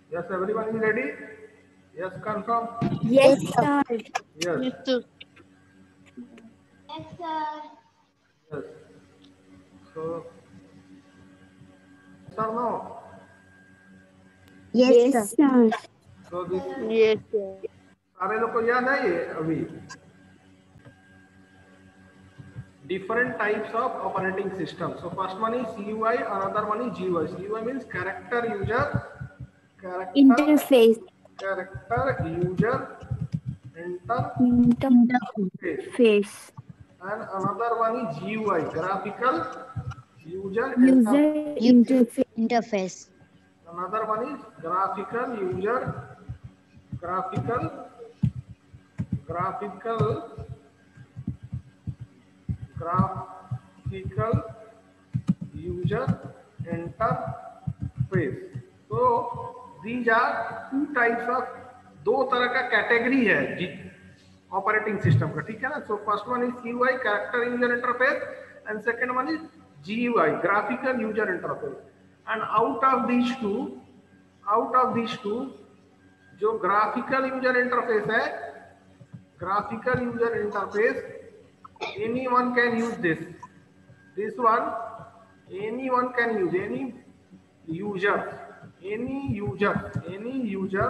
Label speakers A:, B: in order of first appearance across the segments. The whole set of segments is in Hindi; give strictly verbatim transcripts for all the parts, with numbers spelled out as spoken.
A: Yes, everyone is ready? Yes, confirm.
B: Yes, sir.
A: Yes.
C: Yes, sir.
D: Yes, sir.
A: Yes. So, sir, no.
B: Yes, sir.
A: So this
C: Yes, sir.
A: सारे लोग को याद है ये अभी different types of operating system. So first one is C U I, another one is G U I. C U I means character user, character
B: Interface.
A: character user interface,
B: Interface.
A: and another one is G U I, graphical user
B: User
A: interface.
B: interface.
D: Interface.
A: Another one is graphical user, graphical, graphical, graphical user interface. So these are two types of, दो तरह का कैटेगरी है ऑपरेटिंग सिस्टम का, ठीक है ना. So first one is C U I, character user interface, and second one is G U I, graphical user interface. And out of these two out of these two जो ग्राफिकल यूजर इंटरफेस है, graphical user interface, anyone can use this. This one, anyone can use, any user, any user, any user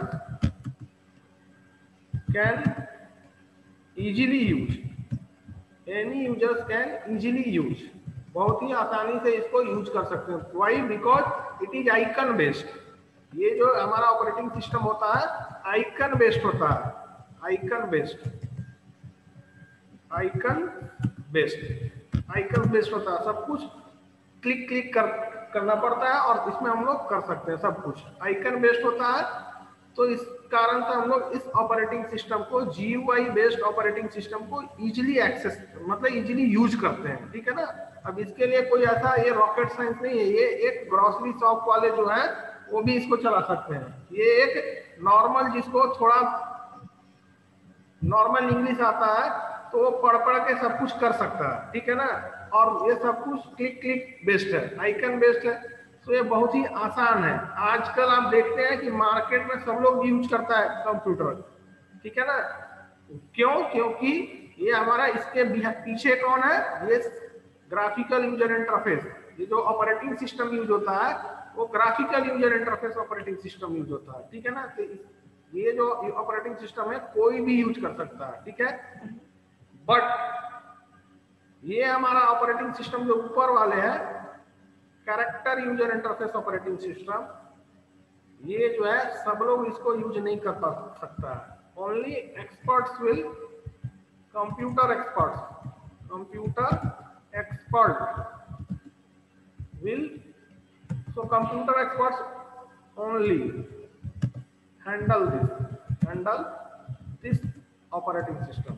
A: can easily use. Any users can easily use. बहुत ही आसानी से इसको यूज कर सकते हैं. Why? Because it is icon based. ये जो हमारा ऑपरेटिंग सिस्टम होता है आइकन बेस्ड होता है. Icon based icon based icon based होता है. सब कुछ क्लिक क्लिक कर करना पड़ता है और इसमें हम लोग कर सकते हैं. सब कुछ आइकन बेस्ड होता है. तो इस कारण से हम लोग इस ऑपरेटिंग सिस्टम को G U I based operating system को इजीली एक्सेस मतलब इजीली यूज करते हैं, ठीक है ना. अब इसके लिए कोई ऐसा ये रॉकेट साइंस नहीं है. ये एक ग्रोसरी शॉप वाले जो है वो भी इसको चला सकते हैं. ये एक नॉर्मल जिसको थोड़ा नॉर्मल इंग्लिश आता है तो वो पढ़ पढ़ के सब कुछ कर सकता है, ठीक है ना. और ये सब कुछ क्लिक क्लिक बेस्ड है, आइकन बेस्ड है. तो ये बहुत ही आसान है. आजकल आप देखते हैं कि मार्केट में सब लोग यूज करता है कंप्यूटर, ठीक है ना. क्यों? क्योंकि ये हमारा इसके पीछे कौन है, ये ग्राफिकल यूजर इंटरफेस. ये जो ऑपरेटिंग सिस्टम यूज होता है वो graphical user interface operating system use होता है, ठीक है ना. तो ये जो ऑपरेटिंग सिस्टम है कोई भी यूज कर सकता है, ठीक है. बट ये हमारा ऑपरेटिंग सिस्टम जो ऊपर वाले हैं character user interface operating system, ये जो है सब लोग इसको यूज नहीं कर सकता है. Only experts will, computer experts computer expert will so computer experts only handle this handle this operating system.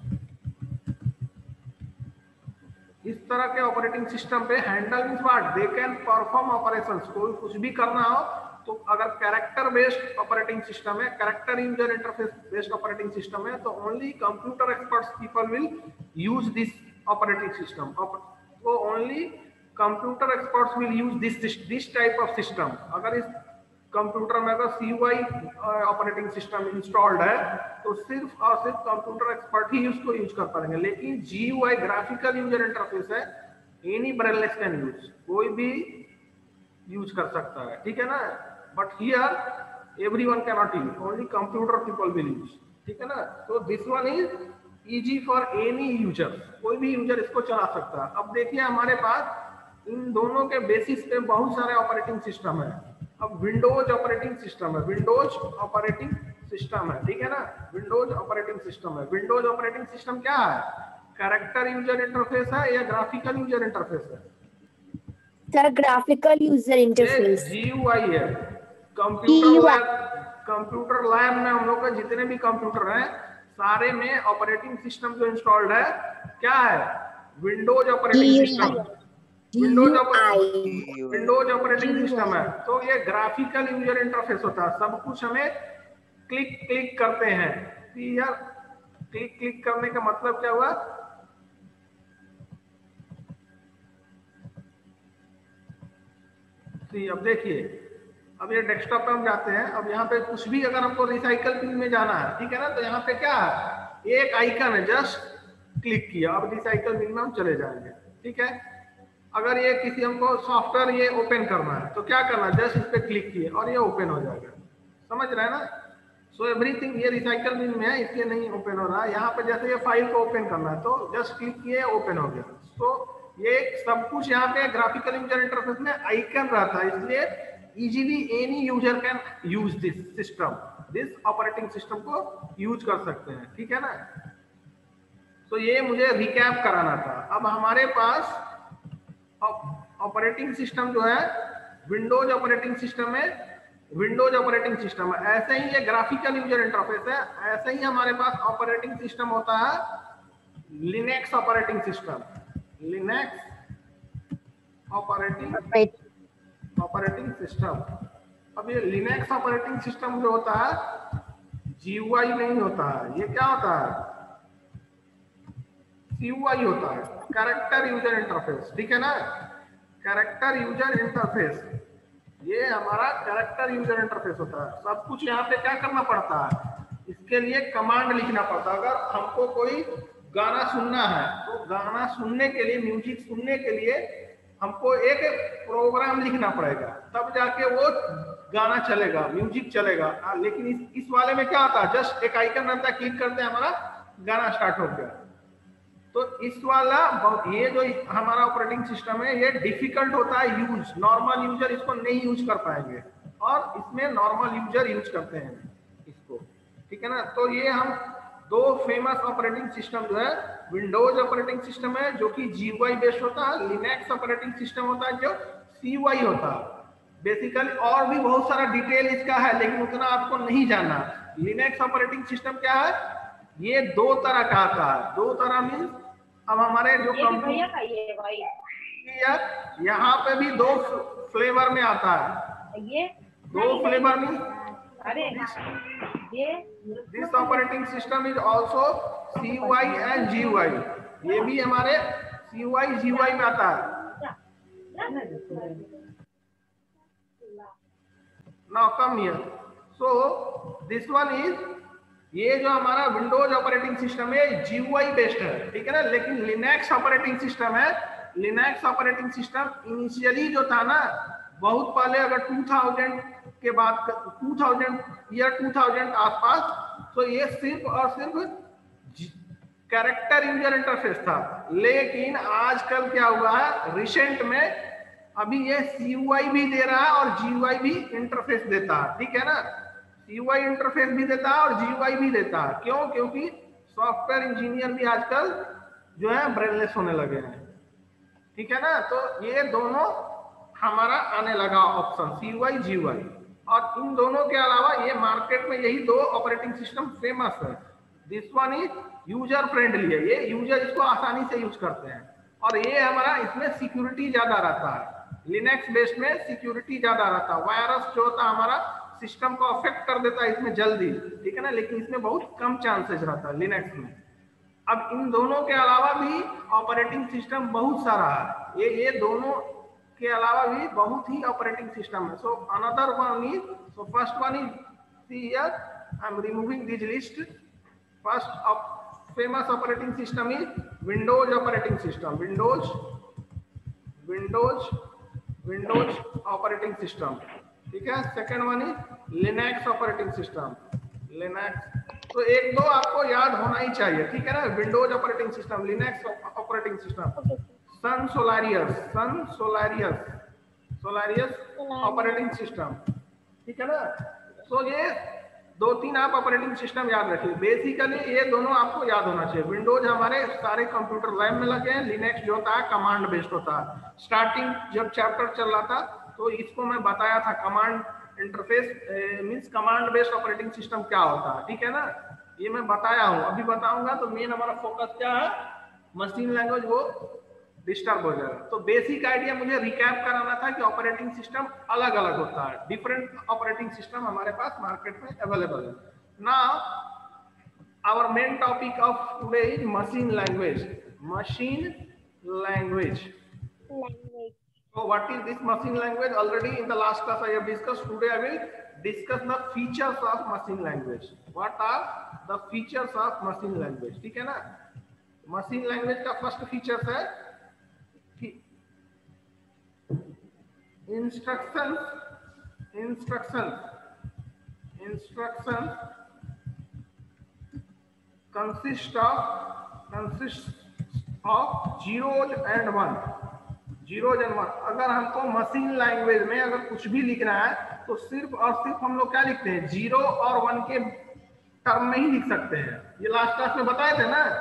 A: इस तरह के ऑपरेटिंग सिस्टम पे handle means what, they can perform operations. कोई कुछ भी करना हो तो अगर कैरेक्टर बेस्ड ऑपरेटिंग सिस्टम है, character user interface based operating system है, तो only computer experts people will use this operating system. तो only computer experts will use this this type of system. अगर इस कंप्यूटर में अगर C U I operating system installed है तो सिर्फ और सिर्फ कंप्यूटर एक्सपर्ट ही उसको यूज कर पाएंगे. लेकिन G U I graphical user interface है, एनी ब्रेनलेस कैन यूज, कोई भी यूज कर सकता है, ठीक है ना. But here everyone can not use, only computer people will use, ठीक है ना. तो this one is easy for any user, कोई भी यूजर इसको चला सकता है. अब देखिए हमारे पास इन दोनों के बेसिस पे बहुत सारे ऑपरेटिंग सिस्टम है. अब विंडोज ऑपरेटिंग सिस्टम है, विंडोज ऑपरेटिंग सिस्टम है, ठीक है ना. विंडोज ऑपरेटिंग सिस्टम है. विंडोज ऑपरेटिंग सिस्टम क्या है, कैरेक्टर यूजर इंटरफेस है या ग्राफिकल यूजर इंटरफेस है?
B: Sir graphical user interface.
A: G U I है. कंप्यूटर लैब कंप्यूटर लैब में हम लोग के जितने भी कंप्यूटर हैं सारे में ऑपरेटिंग सिस्टम जो इंस्टॉल्ड है क्या है, Windows operating system. Windows Windows operating system है. तो ये ग्राफिकल यूजर इंटरफेस होता है. सब कुछ हमें क्लिक क्लिक करते हैं. यार क्लिक क्लिक करने का मतलब क्या हुआ, अब देखिए अब ये डेस्कटॉप पे हम जाते हैं। अब यहाँ पे कुछ भी अगर हमको रिसाइकल बिन में जाना है, ठीक है ना, तो यहाँ पे क्या है, एक आइकन है, जस्ट क्लिक किया, अब रिसाइकल बिन में हम चले जाएंगे। ठीक है, अगर ये किसी हमको सॉफ्टवेयर ये ओपन करना है तो क्या करना है, जस्ट इस पे क्लिक किए और ये ओपन हो जाएगा। समझ रहे हैं ना? सो एवरीथिंग ये रिसाइकल बिन में है, इसलिए नहीं ओपन हो रहा है। यहाँ पे जैसे ये फाइल को ओपन करना है तो जस्ट क्लिक किए, ओपन हो गया। तो ये सब कुछ यहाँ पे ग्राफिकल यूजर इंटरफेस में आइकन रहता है, इसलिए easily any user can use this system, this operating system को यूज कर सकते हैं। ठीक है ना? तो ये मुझे रिकैप कराना था। अब हमारे पास ऑपरेटिंग सिस्टम जो है विंडोज ऑपरेटिंग सिस्टम है, विंडोज ऑपरेटिंग सिस्टम है। ऐसे ही ये ग्राफिकल यूजर इंटरफेस है, ऐसे ही हमारे पास ऑपरेटिंग सिस्टम होता है Linux operating system, Linux operating operating system. अब ये लिनक्स ऑपरेटिंग सिस्टम जो होता है जीयूआई नहीं होता है, ये क्या होता है, सीयूआई होता है, कैरेक्टर यूजर इंटरफेस। ठीक है ना? कैरेक्टर यूजर इंटरफेस, ये हमारा कैरेक्टर यूजर इंटरफेस होता है। सब कुछ यहाँ पे क्या करना पड़ता है, इसके लिए कमांड लिखना पड़ता है। अगर हमको कोई गाना सुनना है तो गाना सुनने के लिए, म्यूजिक सुनने के लिए हमको एक प्रोग्राम लिखना पड़ेगा, तब जाके वो गाना चलेगा, म्यूजिक चलेगा। आ, लेकिन इस, इस वाले में क्या होता है, जस्ट एक आइकन रहता है, क्लिक करते हैं, हमारा गाना स्टार्ट हो गया। तो इस वाला ये जो हमारा ऑपरेटिंग सिस्टम है ये डिफिकल्ट होता है यूज, नॉर्मल यूजर इसको नहीं यूज कर पाएंगे, और इसमें नॉर्मल यूजर यूज करते हैं इसको। ठीक है ना? तो ये हम दो फेमस ऑपरेटिंग सिस्टम जो है, विंडोज ऑपरेटिंग सिस्टम है जो कि जीयूआई बेस्ड होता है, लिनक्स ऑपरेटिंग सिस्टम होता है जो सीयूआई होता है। बेसिकली और भी बहुत सारा डिटेल इसका है, लेकिन उतना आपको नहीं जानना। लिनक्स ऑपरेटिंग सिस्टम क्या है, ये दो तरह का आता है। दो तरह मीन्स अब हमारे जो कंप्यूटर, यहाँ पे भी दो फ्लेवर में आता है, ये दो फ्लेवर में।
C: अरे ये
A: this operating system is also CUI and GUI, ये भी हमारे सीयूआई जीयूआई में आता है। Now come here, so this one is, ये जो हमारा विंडोज ऑपरेटिंग सिस्टम है जीयूआई बेस्ड है। ठीक है ना? लेकिन लिनक्स ऑपरेटिंग सिस्टम है, लिनक्स ऑपरेटिंग सिस्टम इनिशियली जो था ना, बहुत पहले, अगर टू थाउज़ेंड के बाद, two thousand year two thousand आसपास, तो ये सिर्फ और सिर्फ कैरेक्टर यूजर इंटरफेस था। लेकिन आजकल क्या हुआ है, रिसेंट में अभी ये सीयूआई भी दे रहा है और जीयूआई भी इंटरफेस देता है। ठीक है ना? सीयूआई इंटरफेस भी देता है और जीयूआई भी देता है। क्यों? क्योंकि सॉफ्टवेयर इंजीनियर भी आजकल जो है ब्रेनलेस होने लगे हैं। ठीक है ना? तो ये दोनों हमारा आने लगा ऑप्शन, सीयूआई जीयूआई। और इन दोनों के अलावा ये मार्केट में यही दो ऑपरेटिंग सिस्टम फेमस है। This one is user friendly है, ये यूजर इसको आसानी से यूज करते हैं, और ये हमारा इसमें सिक्योरिटी ज्यादा रहता है। लिनक्स बेस्ड में सिक्योरिटी ज्यादा रहता है, वायरस जो होता है हमारा सिस्टम को अफेक्ट कर देता है इसमें जल्दी। ठीक है ना? लेकिन इसमें बहुत कम चांसेस रहता है लिनक्स में। अब इन दोनों के अलावा भी ऑपरेटिंग सिस्टम बहुत सारा है, ये ये दोनों के अलावा भी बहुत ही ऑपरेटिंग सिस्टम है। So another one is, so first one is, see here I am removing this list. First of famous operating system is Windows operating system, Windows Windows Windows operating system. ठीक है? Second one is Linux operating system, Linux. तो एक दो आपको याद होना ही चाहिए। ठीक है ना? Windows operating system, Linux operating system, Sun Solaris, Sun Solaris Solaris operating system. ठीक है ना? सो ये दो तीन आप ऑपरेटिंग सिस्टम याद रखिए। बेसिकली ये दोनों आपको याद होना चाहिए। विंडोज हमारे सारे कंप्यूटर लैब में लगे हैं, लिनक्स जो होता है कमांड बेस्ड होता है। स्टार्टिंग जब चैप्टर चल रहा था तो इसको मैं बताया था, command interface means command based operating system क्या होता है। ठीक है ना? ये मैं बताया हूँ, अभी बताऊंगा। तो मेन हमारा फोकस क्या है, मशीन लैंग्वेज वो डिस्टर्ब हो जाएगा। तो बेसिक आइडिया मुझे रिकैप कराना था कि ऑपरेटिंग सिस्टम अलग अलग होता है, डिफरेंट ऑपरेटिंग सिस्टम हमारे पास मार्केट में अवेलेबल है। Now our main topic of today is machine language, machine language
D: language
A: So what is this machine language? Already in the last class I have discussed. Today I will discuss the features of machine language. What are the features of machine language? ठीक है ना? Machine language का first features है कि instructions, instructions, instructions consist of consists of zeros and one. Zero and one. अगर हमको मशीन लैंग्वेज में अगर कुछ भी लिखना है तो सिर्फ और सिर्फ हम लोग क्या लिखते हैं, जीरो और वन के टर्म में ही लिख सकते हैं। ये लास्ट क्लास में बताए थे ना?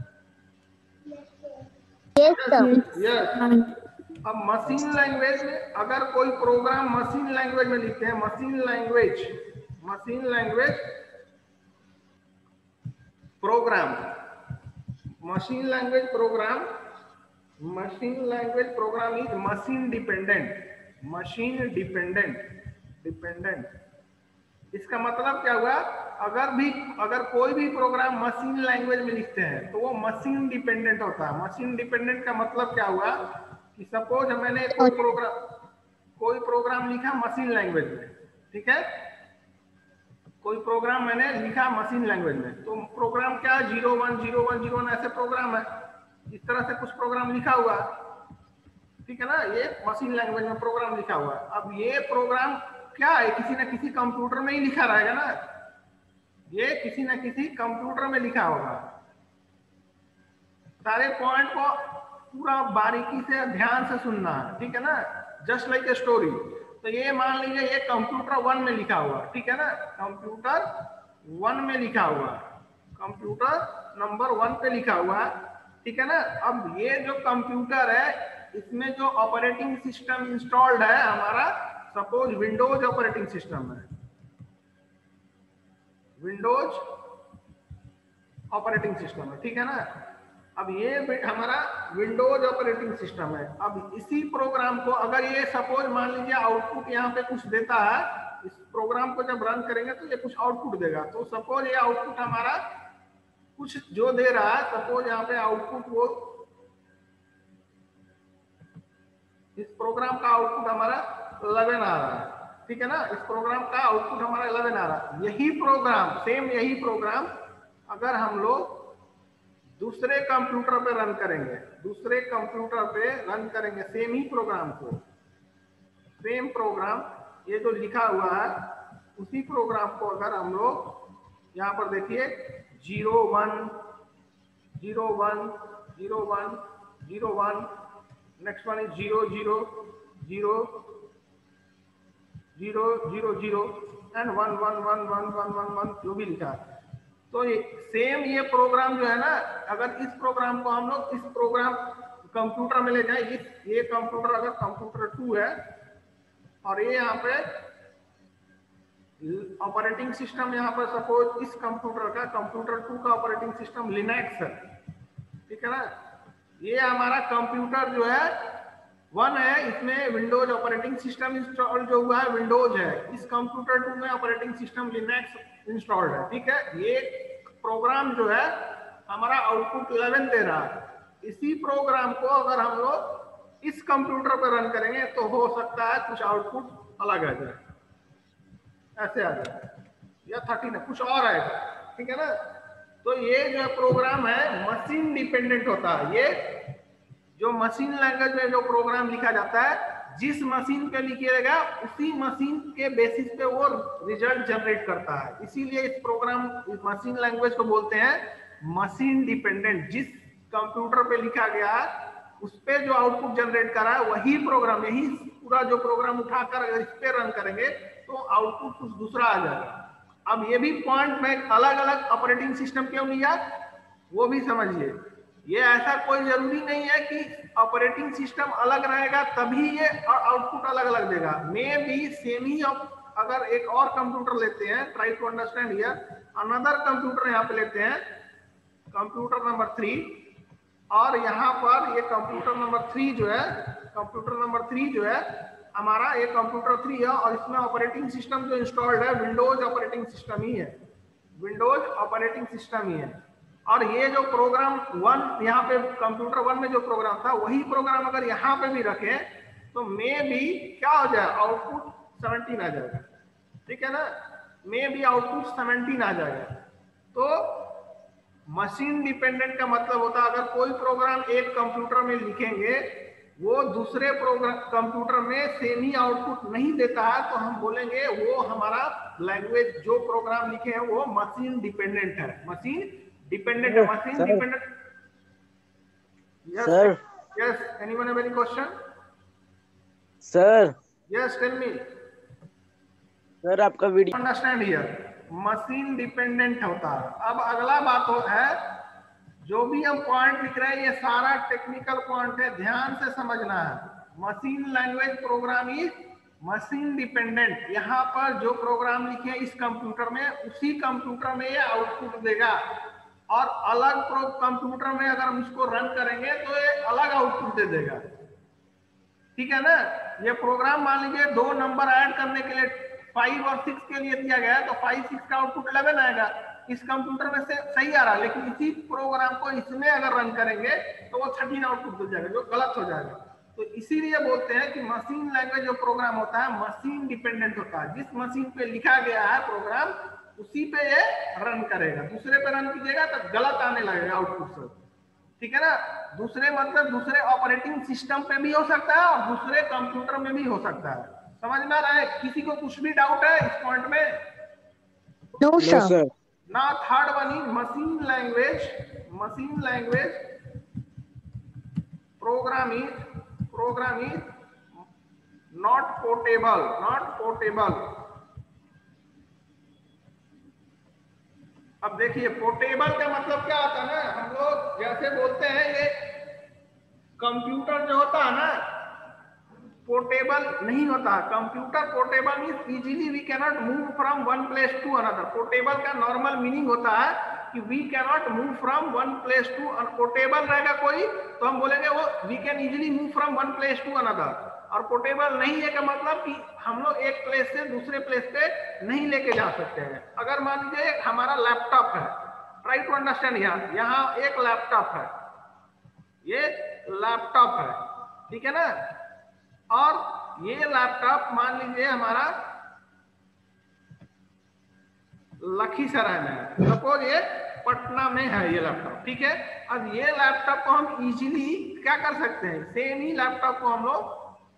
B: Yes, sir.
A: यस। अब मशीन लैंग्वेज में अगर कोई प्रोग्राम मशीन लैंग्वेज में लिखते हैं, machine language machine language program machine language program machine language program is machine dependent machine dependent dependent इसका मतलब क्या हुआ? अगर भी अगर कोई भी प्रोग्राम मशीन लैंग्वेज में लिखते हैं तो वो मशीन डिपेंडेंट होता है। मशीन डिपेंडेंट का मतलब क्या हुआ कि सपोज मैंने कोई प्रोग्राम कोई प्रोग्राम लिखा मशीन लैंग्वेज में, ठीक है, कोई प्रोग्राम मैंने लिखा मशीन लैंग्वेज में, तो प्रोग्राम क्या zero one zero one zero one ऐसे प्रोग्राम है, इस तरह से कुछ प्रोग्राम लिखा हुआ, ठीक है ना, ये मशीन लैंग्वेज में प्रोग्राम लिखा हुआ। अब ये प्रोग्राम क्या है, किसी ना किसी कंप्यूटर में ही लिखा रहेगा ना, ये किसी ना किसी कंप्यूटर में लिखा होगा। सारे पॉइंट को पूरा बारीकी से ध्यान से सुनना है, ठीक है ना, जस्ट लाइक ए स्टोरी। तो ये मान लीजिए ये कंप्यूटर वन में लिखा हुआ, ठीक है ना, कंप्यूटर वन में लिखा हुआ, कंप्यूटर नंबर वन पे लिखा हुआ, ठीक है ना। अब ये जो कंप्यूटर है इसमें जो ऑपरेटिंग सिस्टम इंस्टॉल्ड है हमारा, सपोज विंडोज ऑपरेटिंग सिस्टम है, विंडोज ऑपरेटिंग सिस्टम है, ठीक है ना। अब ये हमारा विंडोज ऑपरेटिंग सिस्टम है। अब इसी प्रोग्राम को अगर ये सपोज मान लीजिए आउटपुट यहाँ पे कुछ देता है, इस प्रोग्राम को जब रन करेंगे तो ये कुछ आउटपुट देगा। तो सपोज ये आउटपुट हमारा कुछ जो दे रहा है, सपोज यहाँ पे आउटपुट वो इस प्रोग्राम का आउटपुट हमारा इलेवन आ रहा है, ठीक है ना, इस प्रोग्राम का आउटपुट हमारा इलेवन आ रहा है। यही प्रोग्राम सेम यही प्रोग्राम अगर हम लोग दूसरे कंप्यूटर पे रन करेंगे, दूसरे कंप्यूटर पे रन करेंगे सेम ही प्रोग्राम को, सेम प्रोग्राम ये जो लिखा हुआ है उसी प्रोग्राम को अगर हम लोग यहाँ पर देखिए zero one zero one zero one zero one, next one is zero zero zero zero zero zero and one one one one one one one जो भी लिखा है, तो ये सेम ये प्रोग्राम जो है ना, अगर इस प्रोग्राम को हम लोग इस प्रोग्राम कंप्यूटर में ले जाए, इस ये कंप्यूटर अगर कंप्यूटर टू है और ये यहाँ पे ऑपरेटिंग सिस्टम यहाँ पर सपोज इस कंप्यूटर का कंप्यूटर टू का ऑपरेटिंग सिस्टम लिनक्स है, ठीक है ना। ये हमारा कंप्यूटर जो है वन है, इसमें विंडोज ऑपरेटिंग सिस्टम इंस्टॉल जो हुआ है विंडोज है, इस कंप्यूटर टू में ऑपरेटिंग सिस्टम लिनक्स इंस्टॉल्ड है, ठीक है। ये प्रोग्राम जो है हमारा आउटपुट इलेवन दे रहा है। इसी प्रोग्राम को अगर हम लोग इस कंप्यूटर पर रन करेंगे तो हो सकता है कुछ आउटपुट अलग आ जाए, ऐसे आ जाए, या थर्टीन है कुछ और आएगा, ठीक है ना। तो ये जो प्रोग्राम है मशीन डिपेंडेंट होता है। ये जो मशीन लैंग्वेज में जो प्रोग्राम लिखा जाता है, जिस मशीन पे लिखिएगा उसी मशीन के बेसिस पे वो रिजल्ट जनरेट करता है। इसीलिए इस प्रोग्राम इस मशीन लैंग्वेज को बोलते हैं मशीन डिपेंडेंट। जिस कंप्यूटर पे लिखा गया है उस पे जो आउटपुट जनरेट कर रहा है वही प्रोग्राम, यही पूरा जो प्रोग्राम उठाकर अगर इस पे रन करेंगे तो आउटपुट कुछ दूसरा आ जाएगा। अब ये भी पॉइंट में अलग अलग ऑपरेटिंग सिस्टम क्यों लिया वो भी समझिए। ये ऐसा कोई जरूरी नहीं है कि ऑपरेटिंग सिस्टम अलग रहेगा तभी ये आउटपुट अलग अलग देगा। मे बी सेम ही अगर एक और कंप्यूटर लेते हैं, try to understand here, another computer यहाँ पे लेते हैं, कंप्यूटर नंबर थ्री, और यहाँ पर ये कंप्यूटर नंबर थ्री जो है कंप्यूटर नंबर थ्री जो है हमारा ये कंप्यूटर थ्री है और इसमें ऑपरेटिंग सिस्टम जो इंस्टॉल्ड है विंडोज ऑपरेटिंग सिस्टम ही है, विंडोज ऑपरेटिंग सिस्टम ही है। और ये जो प्रोग्राम वन यहाँ पे कंप्यूटर वन में जो प्रोग्राम था वही प्रोग्राम अगर यहाँ पे भी रखें तो मे भी क्या हो जाए, आउटपुट सेवनटीन आ जाएगा, ठीक है ना, मे भी आउटपुट सेवनटीन आ जाएगा। तो मशीन डिपेंडेंट का मतलब होता है अगर कोई प्रोग्राम एक कंप्यूटर में लिखेंगे वो दूसरे प्रोग्राम कंप्यूटर में सेम ही आउटपुट नहीं देता है तो हम बोलेंगे वो हमारा लैंग्वेज जो प्रोग्राम लिखे हैं वो मशीन डिपेंडेंट है, मशीन डिपेंडेंट है, machine dependent.
E: Sir
A: yes, anyone have any question?
E: Sir
A: yes, tell me.
E: Sir आपका video
A: understand here, machine dependent होता है। अब अगला बात हो है, जो भी हम पॉइंट लिख रहे हैं ये सारा टेक्निकल पॉइंट है, ध्यान से समझना है। Machine language program is machine dependent. यहाँ पर जो प्रोग्राम लिखे हैं इस कंप्यूटर में उसी कंप्यूटर में ये आउटपुट देगा, और अलग कंप्यूटर में अगर हम इसको रन करेंगे तो ये अलग आउटपुट दे देगा, ठीक है ना। ये प्रोग्राम मान लीजिए दो नंबर ऐड करने के लिए फाइव और सिक्स के लिए दिया गया है तो फाइव सिक्स का आउटपुट इलेवन आएगा, इस कंप्यूटर में से सही आ रहा है, लेकिन इसी प्रोग्राम को इसमें अगर रन करेंगे तो वो थर्टीन आउटपुट दे जाएगा जो गलत हो जाएगा। तो इसीलिए बोलते हैं कि मशीन लैंग्वेज जो प्रोग्राम होता है मशीन डिपेंडेंट होता है, जिस मशीन पे लिखा गया है प्रोग्राम उसी पे ये रन करेगा, दूसरे पे रन कीजिएगा तो गलत आने लगेगा आउटपुट सब, ठीक है ना। दूसरे मतलब दूसरे ऑपरेटिंग सिस्टम पे भी हो सकता है और दूसरे कंप्यूटर में भी हो सकता है, समझ में आ रहा है? किसी को कुछ भी डाउट है इस पॉइंट में?
B: No, sir.
A: ना third one is machine language, machine language program is program is not portable, not portable. अब देखिए पोर्टेबल का मतलब क्या होता है ना, हम लोग जैसे बोलते हैं ये कंप्यूटर जो होता है ना पोर्टेबल नहीं होता। Computer portable means easily we can not move from one place to another. Portable का नॉर्मल मीनिंग होता है कि we can not move from one place to, portable रहेगा कोई तो हम बोलेंगे वो we can easily move from one place to another. और पोर्टेबल नहीं है का मतलब कि हम लोग एक प्लेस से दूसरे प्लेस पे नहीं लेके जा सकते हैं। अगर मान लीजिए हमारा लैपटॉप है, ट्राई टू अंडरस्टैंड, यहाँ यहाँ एक लैपटॉप है, ये लैपटॉप है, ठीक है ना, और ये लैपटॉप मान लीजिए हमारा लखीसराय में है, सपोज ये पटना में है ये लैपटॉप, ठीक है। अब ये लैपटॉप को हम इजीली क्या कर सकते हैं, सेम ही लैपटॉप को हम लोग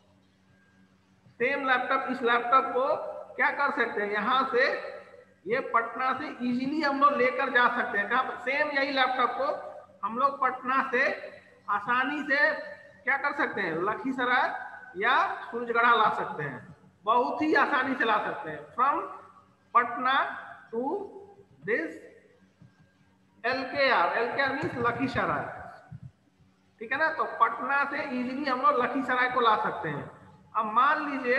A: सेम लैपटॉप इस लैपटॉप को क्या कर सकते हैं, यहाँ से ये पटना से इजीली हम लोग लेकर जा सकते हैं। कहाँ? सेम यही लैपटॉप को हम लोग पटना से आसानी से क्या कर सकते हैं, लखीसराय या सूरजगढ़ा ला सकते हैं, बहुत ही आसानी से ला सकते हैं। From Patna to this L K R, L K R means Lakhisarai, ठीक है ना। तो पटना से इजीली हम लोग लखीसराय को ला सकते हैं। अब मान लीजिए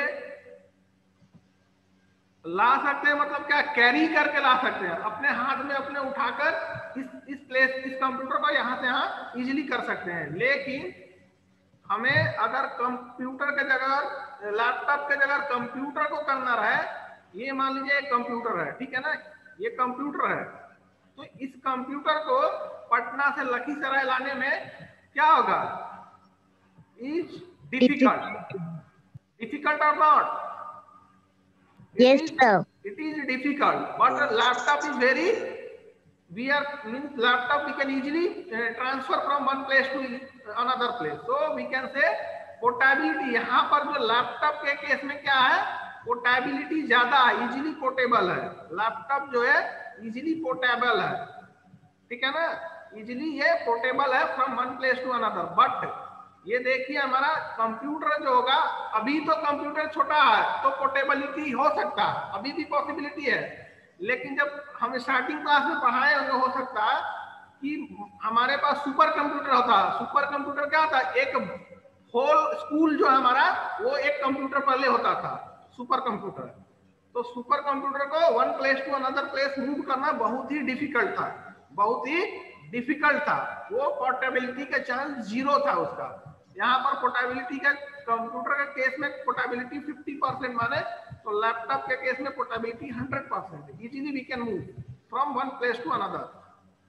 A: ला सकते हैं मतलब क्या, कैरी करके ला सकते हैं, अपने हाथ में अपने उठाकर इस इस प्लेस इस कंप्यूटर को यहाँ से यहाँ इजीली कर सकते हैं। लेकिन हमें अगर कंप्यूटर के जगह लैपटॉप के जगह कंप्यूटर को करना रहे, ये मान लीजिए एक कंप्यूटर है, ठीक है ना, ये कंप्यूटर है, तो इस कंप्यूटर को पटना से लखीसराय लाने में क्या होगा, is difficult, difficult or not? It
B: Yes,
A: is,
B: sir.
A: it is difficult, but a laptop is very, we are means laptop we can easily uh, transfer from one place to another place, so we can say portability। यहाँ पर जो लैपटॉप के केस में क्या है, पोर्टेबिलिटी ज्यादा है, इजीली पोर्टेबल है, लैपटॉप जो है इजीली पोर्टेबल है, ठीक है ना, इजीली ये पोर्टेबल है from one place to another. But ये देखिए हमारा कंप्यूटर जो होगा, अभी तो कंप्यूटर छोटा है तो पोर्टेबिलिटी हो सकता है, अभी भी पॉसिबिलिटी है, लेकिन जब हम स्टार्टिंग क्लास में पढ़ाए होंगे हो सकता है कि हमारे पास सुपर कंप्यूटर होता है। सुपर कंप्यूटर क्या होता है, एक होल स्कूल जो है हमारा वो एक कंप्यूटर पहले होता था, सुपर कंप्यूटर। तो सुपर कंप्यूटर को one place to another place move करना बहुत ही डिफिकल्ट था, बहुत ही डिफिकल्ट था, वो पोर्टेबिलिटी का चांस जीरो था उसका। यहाँ पर पोर्टेबिलिटी का कंप्यूटर के केस में पोर्टेबिलिटी फिफ्टी परसेंट माने, तो लैपटॉप के केस में पोर्टेबिलिटी हंड्रेड परसेंट है, easily we can move from one place to another,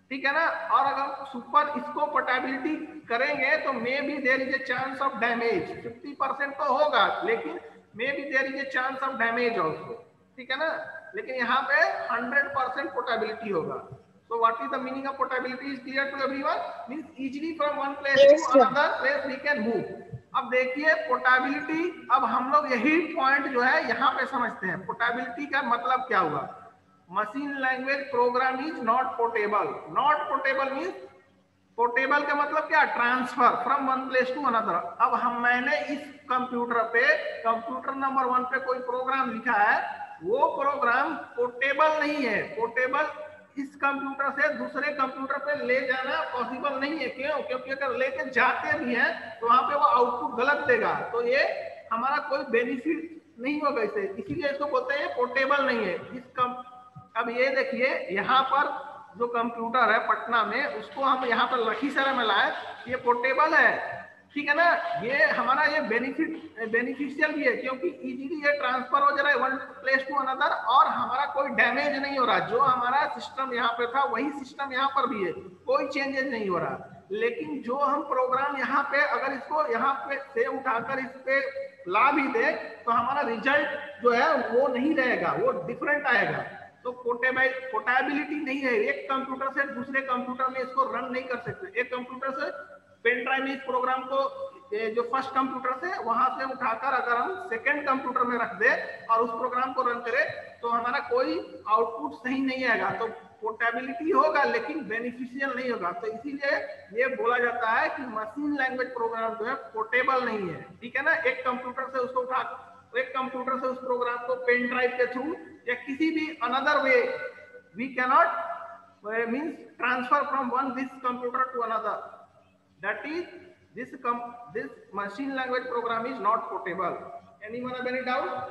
A: ठीक है ना। और अगर सुपर इसको पोर्टेबिलिटी करेंगे तो maybe there is a chance of damage, fifty percent तो होगा लेकिन maybe there is a chance of damage also, ठीक है ना। लेकिन यहाँ पे हंड्रेड परसेंट पोर्टेबिलिटी होगा। So what is the meaning of portability is clear to everyone? Means easily from one place
B: Yes,
A: to
B: sir.
A: another place we can move. अब देखिए पोर्टेबिलिटी, अब हम लोग यही पॉइंट जो है यहाँ पे समझते हैं। पोर्टेबिलिटी का मतलब क्या हुआ? Machine language program is not portable. Not portable means, portable का मतलब क्या? Transfer from one place to another. अब हम मैंने इस कंप्यूटर पे, कंप्यूटर नंबर वन पे कोई प्रोग्राम लिखा है, वो प्रोग्राम पोर्टेबल नहीं है। पोर्टेबल इस कंप्यूटर से दूसरे कंप्यूटर पे ले जाना पॉसिबल नहीं है। क्यों? क्योंकि अगर लेके जाते भी हैं तो वहां पे वो आउटपुट गलत देगा, तो ये हमारा कोई बेनिफिट नहीं होगा इसे, इसीलिए इसको बोलते हैं पोर्टेबल नहीं है। इस कम अब ये देखिए यहाँ पर जो कंप्यूटर है पटना में, उसको हम यहाँ पर लखीसराय में लाए, ये पोर्टेबल है, ठीक है ना। ये हमारा ये बेनिफिट बेनिफिशियल भी है क्योंकि इजीली ये ट्रांसफर हो जा रहा है वन प्लेस टू अनदर और हमारा कोई डैमेज नहीं हो रहा। जो हमारा सिस्टम यहाँ पे था वही सिस्टम यहाँ पर भी है, कोई चेंजेस नहीं हो रहा। लेकिन जो हम प्रोग्राम यहाँ पे अगर इसको यहाँ पे से उठाकर इस पे ला भी दे तो हमारा रिजल्ट जो है वो नहीं रहेगा, वो डिफरेंट आएगा। तो पोर्टेबल पोर्टेबिलिटी नहीं है। एक कंप्यूटर से दूसरे कंप्यूटर में इसको रन नहीं कर सकते। एक कंप्यूटर से पेन ड्राइव में इस प्रोग्राम को जो फर्स्ट कंप्यूटर से वहां से उठाकर अगर हम सेकंड कंप्यूटर में रख दे और उस प्रोग्राम को रन करें तो हमारा कोई आउटपुट सही नहीं आएगा। तो पोर्टेबिलिटी होगा लेकिन बेनिफिशियल नहीं होगा। तो इसीलिए ये बोला जाता है कि मशीन लैंग्वेज प्रोग्राम जो है पोर्टेबल नहीं है, ठीक है ना। एक कंप्यूटर से उसको उठा एक कंप्यूटर से उस प्रोग्राम को पेन ड्राइव के थ्रू या किसी भी another way we can not means transfer from one this computer to another. That is, this com this machine language program is not portable. Anyone have any doubt?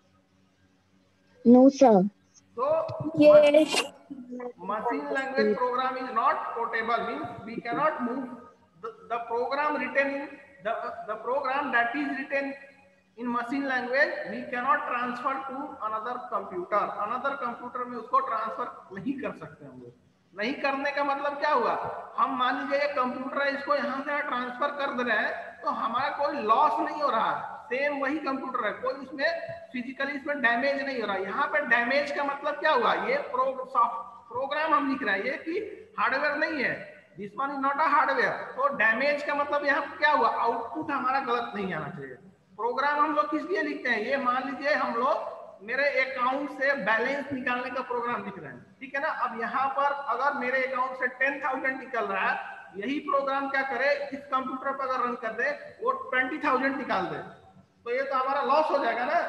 B: No, sir.
A: So,
B: Yes.
A: machine language program is not portable. Means we cannot move the, the program written in the the program that is written in machine language. We cannot transfer to another computer. Another computer में उसको transfer नहीं कर सकते हम लोग। नहीं करने का मतलब क्या हुआ? हम मान लीजिए ये कंप्यूटर है, इसको यहाँ से ट्रांसफर कर दे रहे हैं तो हमारा कोई लॉस नहीं हो रहा, सेम वही कंप्यूटर है, कोई इसमें फिजिकली इसमें डैमेज नहीं हो रहा। यहाँ पे डैमेज का मतलब क्या हुआ? ये प्रो, प्रोग्राम हम लिख रहे हैं, ये कि हार्डवेयर नहीं है, this one is not a hardware. तो डैमेज का मतलब यहाँ क्या हुआ? आउटपुट हमारा गलत नहीं आना चाहिए। प्रोग्राम हम लोग किस लिए लिखते हैं? ये मान लीजिए हम लोग मेरे अकाउंट से बैलेंस निकालने का प्रोग्राम लिख रहे हैं, ठीक है ना। अब यहाँ पर अगर मेरे अकाउंट से टेन थाउजेंड निकल रहा है, यही प्रोग्राम क्या करे, इस कंप्यूटर पर अगर रन कर दे वो ट्वेंटी थाउजेंड निकाल दे, तो ये तो हमारा लॉस हो जाएगा ना।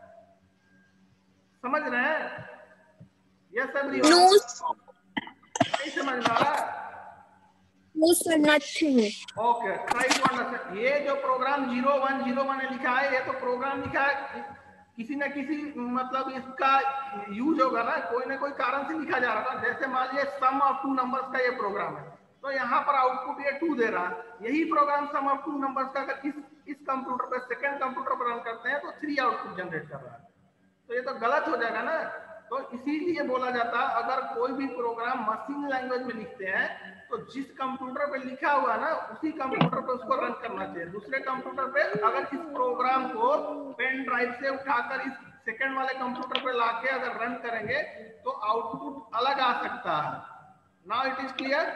A: समझ रहे हैं? Yes everyone? नहीं समझ में आ रहा?
B: No, sir, nothing.
A: Okay, try to understand. ये जो program zero one zero one लिखा है, ये तो प्रोग्राम लिखा है किसी न किसी मतलब इसका यूज होगा ना, कोई ना कोई कारण से लिखा जा रहा है। जैसे मान लीजिए सम ऑफ टू नंबर्स का ये प्रोग्राम है, तो यहाँ पर आउटपुट ये टू दे रहा है। यही program sum of two numbers का अगर इस इस कंप्यूटर पर सेकंड कंप्यूटर पर रन करते हैं तो थ्री आउटपुट जनरेट कर रहा है, तो ये तो गलत हो जाएगा ना। तो इसीलिए बोला जाता है अगर कोई भी प्रोग्राम मशीन लैंग्वेज में लिखते हैं तो जिस कंप्यूटर पे लिखा हुआ ना उसी कंप्यूटर पे उसको रन करना चाहिए। दूसरे कंप्यूटर पे अगर इस प्रोग्राम को पेन ड्राइव से उठाकर इस सेकंड वाले कंप्यूटर पे लाके अगर रन करेंगे तो आउटपुट अलग आ सकता है। Now it is clear?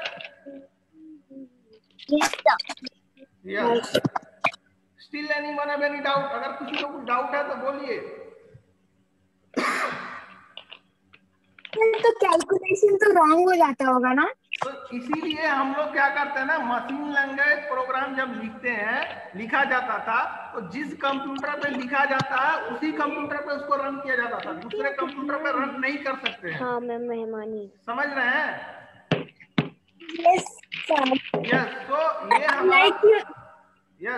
A: Yes. Still anyone have any doubt? अगर किसी को कुछ डाउट है तो बोलिए।
B: तो कैलकुलेशन तो रॉन्ग हो जाता होगा ना?
A: तो इसीलिए हम लोग क्या करते हैं ना, मशीन लैंग्वेज प्रोग्राम जब लिखते हैं, लिखा जाता था तो जिस कंप्यूटर पे लिखा जाता है उसी कंप्यूटर पे उसको रन किया जाता था, दूसरे कंप्यूटर पे रन नहीं कर सकते हैं।
B: हाँ मैं मेहमानी
A: समझ रहे हैं?
B: Yes sir.
A: यस। तो ये हमारा यस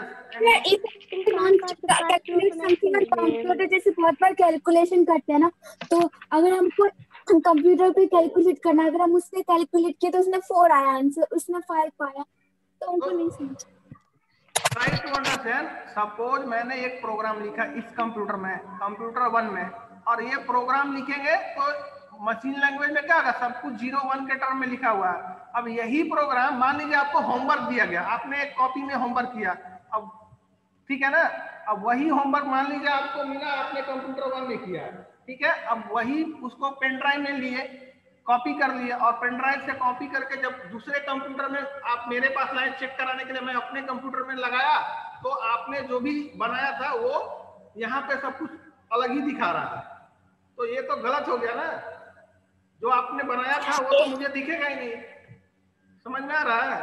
B: कंप्यूटर जैसे बहुत बार कैलकुलेशन करते हैं ना, तो अगर हमको कंप्यूटर पे कैलकुलेट करना, अगर हम उसने कैलकुलेट किया तो उसने फोर आया आंसर, उसने फाइव आया, तो हमको नहीं समझ।
A: Try to understand. सपोज मैंने एक प्रोग्राम लिखा इस कंप्यूटर में, कंप्यूटर वन में, और ये प्रोग्राम लिखेंगे तो मशीन लैंग्वेज में क्या होगा, सब कुछ जीरो वन के टर्म में लिखा हुआ है। अब यही प्रोग्राम मान लीजिए आपको होमवर्क दिया गया, आपने एक कॉपी में होमवर्क किया, अब ठीक है ना, अब वही होमवर्क मान लीजिए आपको मिला, आपने कंप्यूटर वन में किया, ठीक है, अब वही उसको पेन ड्राइव में लिए, कॉपी कर लिए, और पेन ड्राइव से कॉपी करके जब दूसरे कंप्यूटर में आप मेरे पास लाए चेक कराने के लिए, मैं अपने कंप्यूटर में लगाया, तो आपने जो भी बनाया था वो यहाँ पे सब कुछ अलग ही दिखा रहा है। तो ये तो गलत हो गया ना, जो आपने बनाया था वो तो मुझे दिखेगा ही नहीं। समझ में आ रहा है?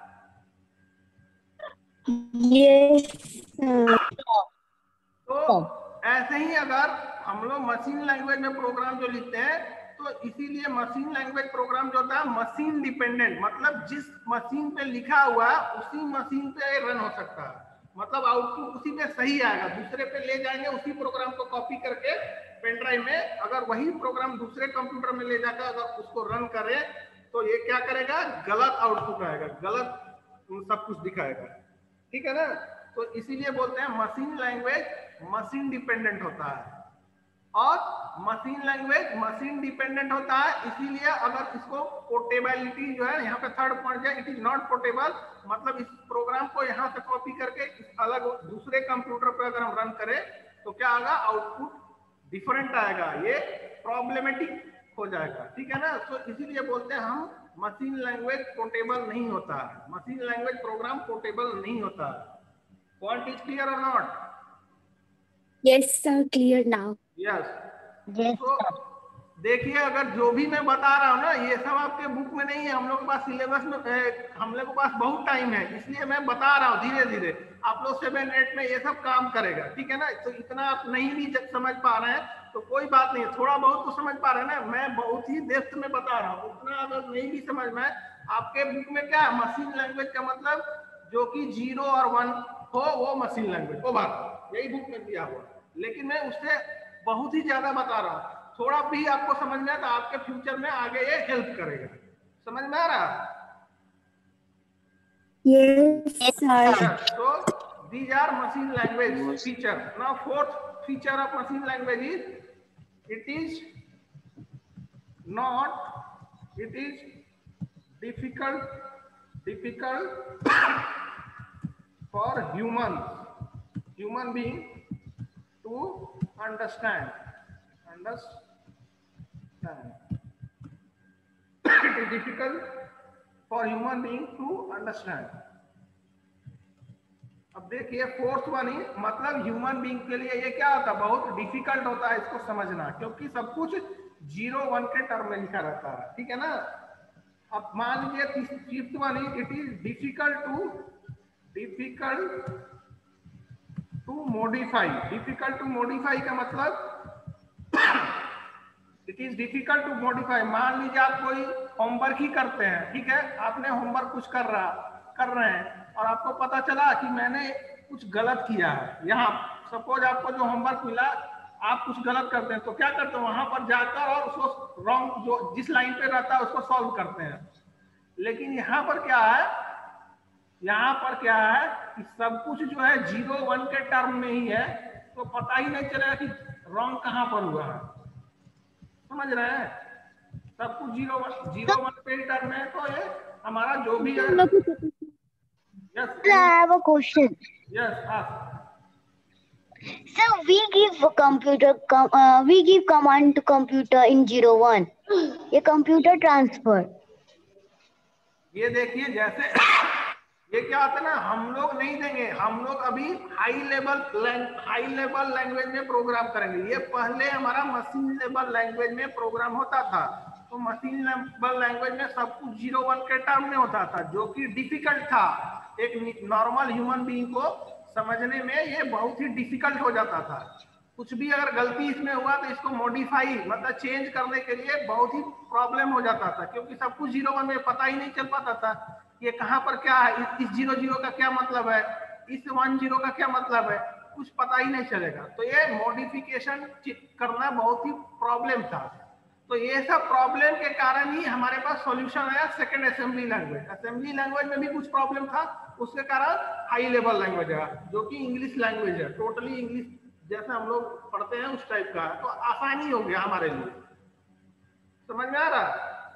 A: तो ऐसे ही अगर हम लोग मशीन लैंग्वेज में प्रोग्राम जो लिखते हैं, तो इसीलिए मशीन लैंग्वेज प्रोग्राम जो होता है मशीन डिपेंडेंट, मतलब जिस मशीन पे लिखा हुआ है उसी मशीन पे रन हो सकता है, मतलब आउटपुट उसी पे सही आएगा। दूसरे पे ले जाएंगे उसी प्रोग्राम को कॉपी करके पेन ड्राइव में, अगर वही प्रोग्राम दूसरे कंप्यूटर में ले जाकर अगर उसको रन करे तो ये क्या करेगा, गलत आउटपुट आएगा, गलत सब कुछ दिखाएगा। ठीक है ना? तो इसीलिए बोलते हैं मशीन लैंग्वेज मशीन डिपेंडेंट होता है, और मशीन लैंग्वेज मशीन डिपेंडेंट होता है। इसीलिए अगर इसको पोर्टेबिलिटी जो है यहाँ पे थर्ड पॉइंट है, इट इज नॉट पोर्टेबल, मतलब इस प्रोग्राम को यहाँ से कॉपी करके इस अलग दूसरे कंप्यूटर पे अगर हम रन करें तो क्या आएगा, आउटपुट डिफरेंट आएगा, ये प्रॉब्लमेटिक हो जाएगा। ठीक है ना? तो इसीलिए बोलते हैं हम मशीन लैंग्वेज पोर्टेबल नहीं होता है, मशीन लैंग्वेज प्रोग्राम पोर्टेबल नहीं होता है। Point is clear or not?
B: Yes sir, clear now.
A: Yes. तो देखिए, अगर जो भी मैं बता रहा हूँ ना, ये सब आपके बुक में नहीं है, हम लोग के पास सिलेबस में, हम लोग के पास बहुत टाइम है, इसलिए मैं बता रहा हूँ धीरे धीरे। आप लोग सेवन एट में ये सब काम करेगा। ठीक है ना? तो इतना आप नहीं भी समझ पा रहे हैं तो कोई बात नहीं, थोड़ा बहुत तो समझ पा रहे हैं ना, मैं बहुत ही डेप्थ में बता रहा हूँ। उतना अगर नहीं भी समझ में, आपके बुक में क्या है, मशीन लैंग्वेज का मतलब जो कि जीरो और वन हो वो मशीन लैंग्वेज, वो बात यही बुक में दिया हुआ, लेकिन मैं उससे बहुत ही ज्यादा बता रहा हूँ। थोड़ा भी आपको समझ में आया तो आपके फ्यूचर में आगे ये हेल्प करेगा। समझ में आ रहा है?
B: Yes sir.
A: So these are machine language feature. Now fourth feature of machine language is it is not it is difficult difficult for humans human being to understand understand it is difficult for human being to understand. अब देखिए फोर्थ वन ही, मतलब ह्यूमन बीइंग के लिए ये क्या होता है, बहुत डिफिकल्ट होता है इसको समझना, क्योंकि सब कुछ जीरो वन के टर्म में लिखा रहता है। ठीक है ना? अब मान लीजिए फिफ्थ वन ही, it is difficult to difficult to modify. Difficult to modify का मतलब it is difficult to modify. मान लीजिए आप कोई होमवर्क ही करते हैं, ठीक है, आपने होमवर्क कुछ कर रहा कर रहे हैं और आपको पता चला कि मैंने कुछ गलत किया है। यहाँ सपोज आपको जो होमवर्क मिला, आप कुछ गलत करते हैं तो क्या करते हैं, वहां पर जाकर और उसको रॉन्ग जो जिस लाइन पे रहता है उसको सॉल्व करते हैं। लेकिन यहाँ पर क्या है, यहाँ पर क्या है कि सब कुछ जो है जीरो वन के टर्म में ही है, तो पता ही नहीं चलेगा कि रॉन्ग कहाँ पर हुआ है। समझ रहे हैं? सब कुछ जीरो वन जीरो वन पे टर्म है, तो ये हमारा जो भी है। Yes.
F: I have a question.
A: Yes, ask.
F: So we give a computer, com, uh, we give command to computer in zero one. ये computer transfer.
A: ये देखिए, जैसे ये क्या होता है ना, हम लोग नहीं देंगे, हम लोग अभी high level high level language में प्रोग्राम करेंगे। ये पहले हमारा मशीन लेवल लैंग्वेज में प्रोग्राम होता था, तो मशीन लेवल लैंग्वेज में सब कुछ जीरो वन के टर्म में होता था, जो कि डिफिकल्ट था। एक नॉर्मल ह्यूमन बीइंग को समझने में ये बहुत ही डिफिकल्ट हो जाता था। कुछ भी अगर गलती इसमें हुआ तो इसको मॉडिफाई मतलब चेंज करने के लिए बहुत ही प्रॉब्लम हो जाता था, क्योंकि सब कुछ जीरो वन में पता ही नहीं चल पाता था ये कहाँ पर क्या है, इस जीरो जीरो का क्या मतलब है, इस वन जीरो का क्या मतलब है, कुछ पता ही नहीं चलेगा। तो ये मॉडिफिकेशन करना बहुत ही प्रॉब्लम था। तो ये सब प्रॉब्लम के कारण ही हमारे पास सॉल्यूशन आया second assembly language. Assembly language में भी कुछ प्रॉब्लम था, उसके कारण हाई लेवल लैंग्वेज है, जो कि इंग्लिश लैंग्वेज है, टोटली इंग्लिश जैसा हम लोग पढ़ते हैं उस टाइप का, तो आसानी हो गया हमारे लिए। समझ में आ रहा?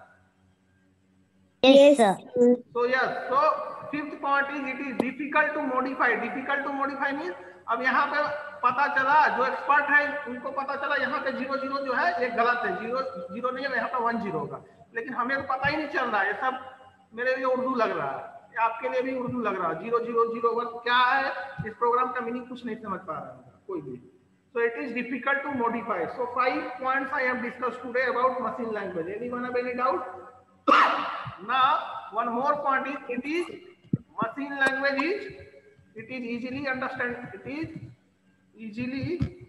F: Yes, sir.
A: So yes, so fifth point is it is difficult to modify. Difficult to modify means अब यहाँ पे पता चला, जो एक्सपर्ट है उनको पता चला यहाँ पे जीरो जीरो जो है ये गलत है, जीरो जीरो नहीं है, यहाँ पे वन जीरो होगा, लेकिन हमें तो पता ही नहीं चल रहा है। ये सब मेरे लिए उर्दू लग रहा है, आपके लिए भी उर्दू लग रहा है। जीरो जीरो जीरो वन क्या है, इस प्रोग्राम का मीनिंग कुछ नहीं समझ पा रहा है कोई भी। So it is difficult to modify. So five points I have discussed today about machine language. Anyone have any doubt? Now one more point is it is machine language is it is easily understand it is easily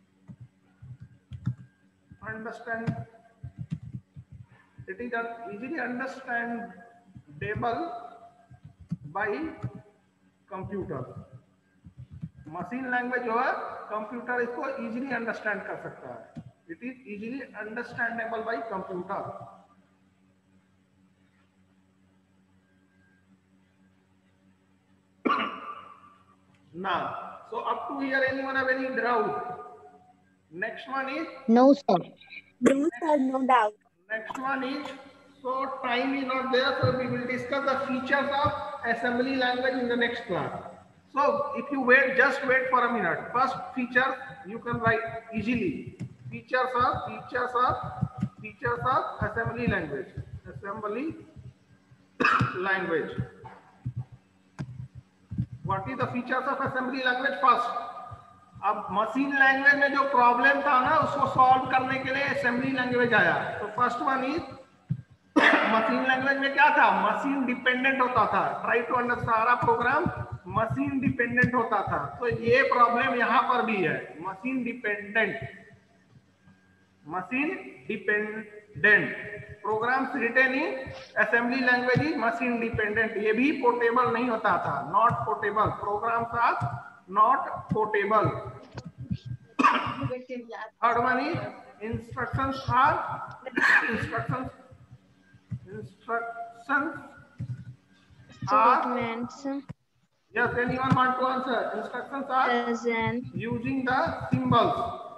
A: understand it is easily understandable by computer. Machine language जो है कंप्यूटर इसको इजीली अंडरस्टैंड कर सकता है। It is easily understandable by computer. Now, so up to here, anyone have any doubt? Next one is
F: No, sir.
B: No, sir, no doubt.
A: next one is so time is not there, so we will discuss the features of assembly language in the next class. So if you wait, just wait for a minute. First feature you can write easily. Features of features of features of assembly language. Assembly language. What is the features of assembly language? First, अब मशीन लैंग्वेज में जो प्रॉब्लम था ना उसको सॉल्व करने के लिए असेंबली लैंग्वेज आया। तो first one is machine language में क्या था, मशीन डिपेंडेंट होता था। ट्राई टू अंडरस्टैंड, सारा प्रोग्राम मशीन डिपेंडेंट होता था। तो ये प्रॉब्लम यहाँ पर भी है, machine dependent machine dependent programs written in assembly language is machine dependent. ये भी पोर्टेबल नहीं होता था, not portable. Programs are not portable. Third one is instructions are instructions instructions are yes anyone want to answer? Instructions are
B: Present.
A: using the symbols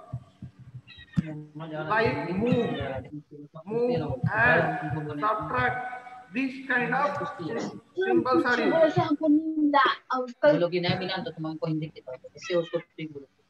A: like move move and subtract, these kind of symbols are used.
C: Quello che ne hai minando, ma un po' indicato, se ho scoperto